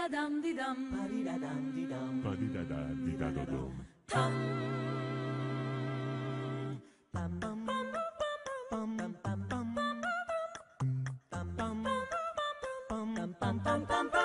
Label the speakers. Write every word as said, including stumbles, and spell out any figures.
Speaker 1: dum di dum.
Speaker 2: Ba-di-da-dum di dum.
Speaker 3: Ba-di-da-da-di-da-do-dum.
Speaker 1: Tum.
Speaker 2: Bum bum bum bum bum bum bum bum bum bum bum bum bum bum bum